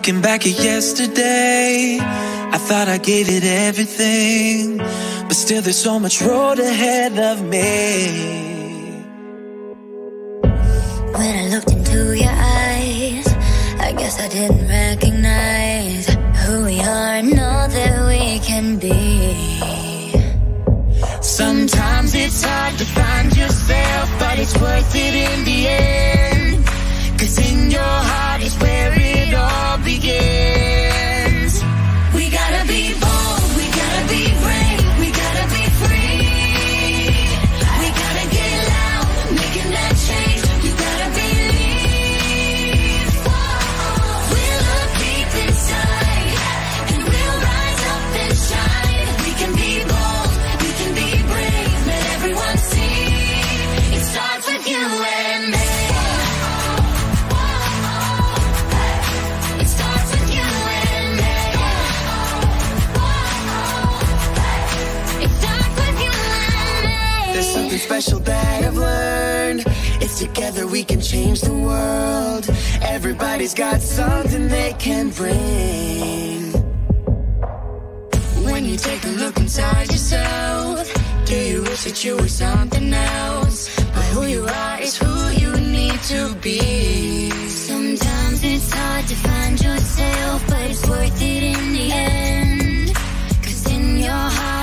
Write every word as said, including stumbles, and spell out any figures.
Looking back at yesterday, I thought I gave it everything, but still there's so much road ahead of me. When I looked into your eyes, I guess I didn't recognize who we are and all that we can be. Sometimes it's hard to find yourself, but it's worth it in the end. Cause in your heart is where it all begins. We gotta be bold, we gotta be brave, we gotta be free. We gotta get loud, making that change. You gotta believe. We'll look deep inside, and we'll rise up and shine. We can be bold, we can be brave, let everyone see. It starts with you and me. Something special that I've learned. It's together we can change the world. Everybody's got something they can bring. When you take a look inside yourself, do you wish that you were something else? But who you are is who you need to be. Sometimes it's hard to find yourself, but it's worth it in the end. Cause in your heart